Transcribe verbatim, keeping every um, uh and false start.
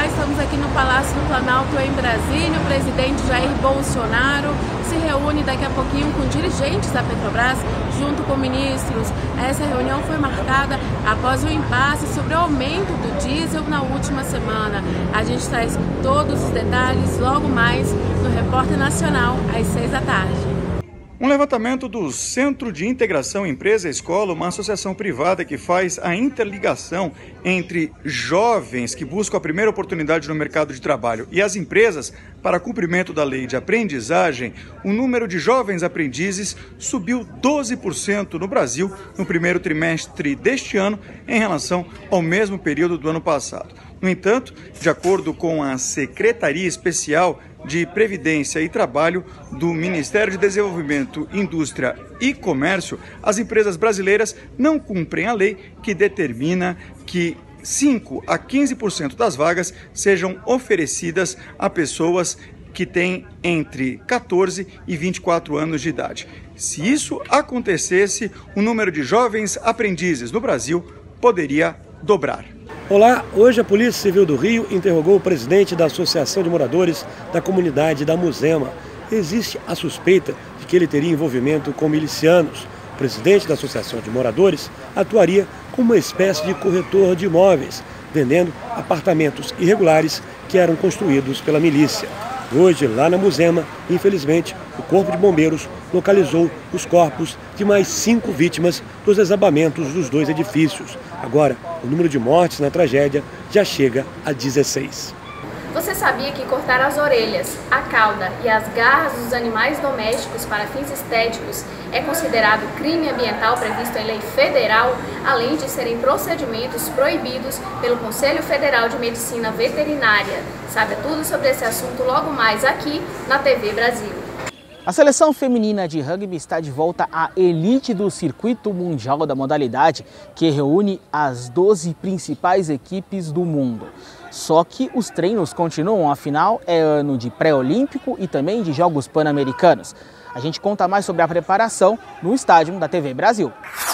Olá, estamos aqui no Palácio do Planalto em Brasília. O presidente Jair Bolsonaro se reúne daqui a pouquinho com dirigentes da Petrobras, junto com ministros. Essa reunião foi marcada após o impasse sobre o aumento do diesel na última semana. A gente traz todos os detalhes logo mais no Repórter Nacional, às seis da tarde. Um levantamento do Centro de Integração Empresa-Escola, uma associação privada que faz a interligação entre jovens que buscam a primeira oportunidade no mercado de trabalho e as empresas para cumprimento da lei de aprendizagem, o número de jovens aprendizes subiu doze por cento no Brasil no primeiro trimestre deste ano em relação ao mesmo período do ano passado. No entanto, de acordo com a Secretaria Especial de Previdência e Trabalho do Ministério de Desenvolvimento, Indústria e Comércio, as empresas brasileiras não cumprem a lei que determina que cinco a quinze por cento das vagas sejam oferecidas a pessoas que têm entre quatorze e vinte e quatro anos de idade. Se isso acontecesse, o número de jovens aprendizes no Brasil poderia dobrar. Olá, hoje a Polícia Civil do Rio interrogou o presidente da Associação de Moradores da comunidade da Muzema. Existe a suspeita de que ele teria envolvimento com milicianos. O presidente da Associação de Moradores atuaria como uma espécie de corretor de imóveis, vendendo apartamentos irregulares que eram construídos pela milícia. Hoje, lá na Muzema, infelizmente, o Corpo de Bombeiros localizou os corpos de mais cinco vítimas dos desabamentos dos dois edifícios. Agora, o número de mortes na tragédia já chega a dezesseis. Você sabia que cortar as orelhas, a cauda e as garras dos animais domésticos para fins estéticos é considerado crime ambiental previsto em lei federal, além de serem procedimentos proibidos pelo Conselho Federal de Medicina Veterinária? Saiba tudo sobre esse assunto logo mais aqui na T V Brasil. A seleção feminina de rugby está de volta à elite do circuito mundial da modalidade, que reúne as doze principais equipes do mundo. Só que os treinos continuam, afinal é ano de pré-olímpico e também de Jogos Pan-Americanos. A gente conta mais sobre a preparação no estádio da T V Brasil.